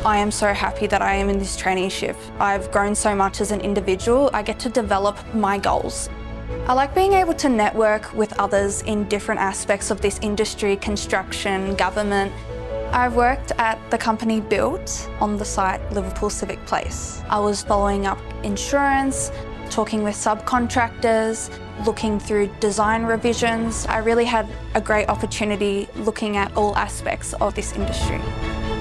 I am so happy that I am in this traineeship. I've grown so much as an individual. I get to develop my goals. I like being able to network with others in different aspects of this industry, construction, government. I've worked at the company Built on the site Liverpool Civic Place. I was following up insurance, talking with subcontractors, looking through design revisions. I really had a great opportunity looking at all aspects of this industry.